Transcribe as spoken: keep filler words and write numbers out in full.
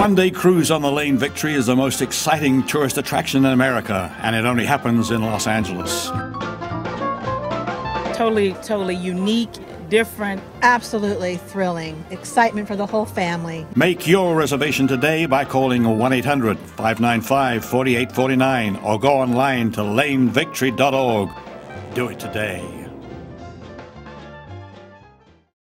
one-day cruise on the Lane Victory is the most exciting tourist attraction in America, and it only happens in Los Angeles. Totally, totally unique, different, absolutely thrilling. Excitement for the whole family. Make your reservation today by calling one eight hundred, five nine five, four eight four nine or go online to lane victory dot org. Do it today.